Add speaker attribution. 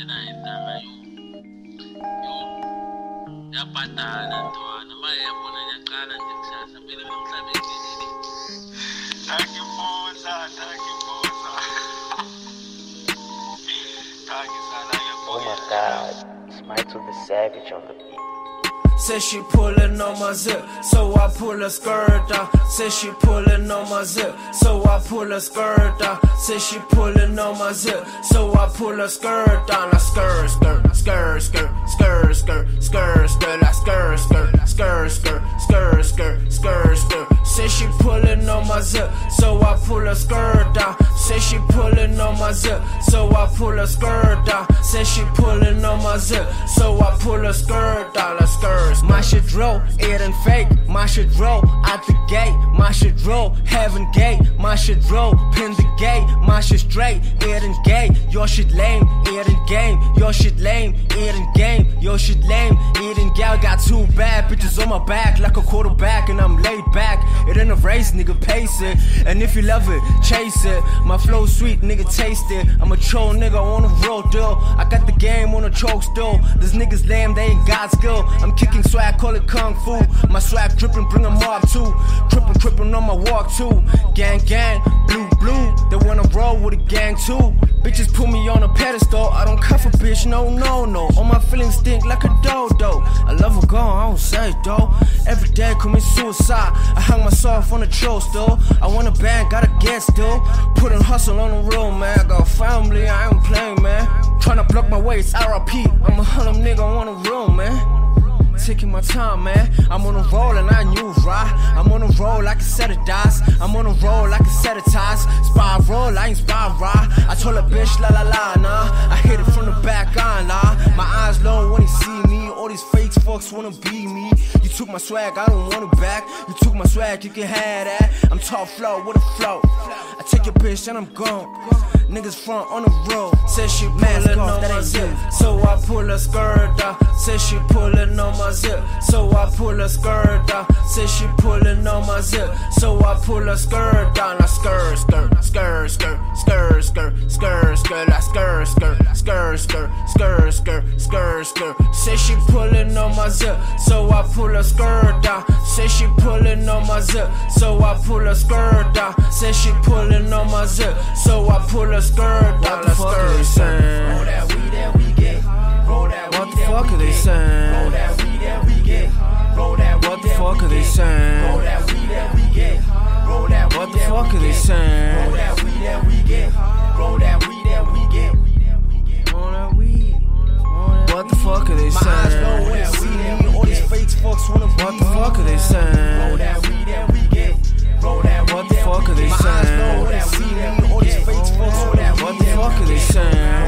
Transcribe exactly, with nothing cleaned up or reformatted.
Speaker 1: na endanga yo yo yapatala ntwana ma yabona yaqala nje kusasa vele bemhlabeni Takiboza takiboza
Speaker 2: Oh my God, Smite with the Savage on the beat.
Speaker 3: Says she pulling on my zip, so I pull her skirt down. Says she pulling on my zip, so I pull her skirt down. Says she pulling on my zip, so I pull her skirt down. I skirt, skirt, skirt, skirt, skirt, skirt, skirt, skirt, I skirt, skirt, skirt, skirt, skirt, skirt, skirt, skirt. Says she pulling on my zip, so I pull her skirt down. Says she pulling on my zip, so I pull her skirt down. Says she pulling on my zip, so I pull her skirt down. I skirt. My shit roll, it ain't fake. My shit roll, out the gate. My shit roll, heaven gate. My shit roll, pin the gate. My shit straight, it ain't gay. Your shit lame, it ain't game. Your shit lame, it ain't game. Your shit lame, it ain't gal. Got two bad bitches on my back like a quarterback, and I'm laid back. It ain't a race, nigga, pace it. And if you love it, chase it. My flow sweet, nigga, taste it. I'm a troll nigga on a roll deal. I got the game on a choke still. These niggas lame, they ain't got skill. I'm kicking swag, call it kung fu. My swag drippin', bring a mob too. Trippin', trippin' on my walk too. Gang, gang, blue, blue. They wanna roll with a gang too. Bitches put me on a pedestal. I don't cuff a bitch, no, no, no. All my feelings stink like a dodo. I love her gone, I don't say though. Every day commit suicide. I hung myself on a troll still. I want a band, gotta get still. Putting hustle on the road, man. I got family, I ain't playing, man. Tryna block my way, it's R I P. I'm a hundred nigga on the road, man. Taking my time, man. I'm on a roll and I knew right. I'm on a roll like a set of dice. I'm on a roll like a set of ties. Spiral, I ain't spiral. I told a bitch la la la nah. I hit it from the back, I ain't lie. My eyes low when he see me. All these fakes fucks wanna be me. You took my swag, I don't want it back. You took my swag, you can have that. I'm top flow with a flow. I take your bitch and I'm gone. Niggas front on the road. Says she pullin' on my zip, so I pull her skirt down. Says she pullin' on my zip, so I pull her skirt down. Says she pullin' on my zip, so I pull her skirt down. I skirt, skirt, skirt, skirt, skirt, skirt, skirt, skirt, I skirt, skirt, skirt, skirt, skirt, skirt, skirt, skirt. Says she pullin' on my zip, so I pull her skirt down. Says she pullin' on my zip, so I pull her skirt down. Says she pullin' on my zip, so I pull her skirt down.
Speaker 4: What the fuck are they saying?
Speaker 3: Roll that weed that we get. Roll that
Speaker 4: What the fuck are they saying?
Speaker 3: Roll that weed that we get. Roll that
Speaker 4: What the fuck are they saying?
Speaker 3: Roll that weed that we get. Roll that
Speaker 4: What the fuck are they saying?
Speaker 3: Roll that weed that we get. Roll that weed that we get. Roll that weed.
Speaker 4: What the fuck are they
Speaker 3: My eyes low
Speaker 4: saying?
Speaker 3: when they see me. All these fakes fucks wanna be
Speaker 4: What the fuck are they saying?
Speaker 3: Roll that weed that we get. Roll that
Speaker 4: What the fuck are they
Speaker 3: My eyes low when they
Speaker 4: saying?
Speaker 3: see me. All these fakes fucks wanna be
Speaker 4: What the fuck are they saying?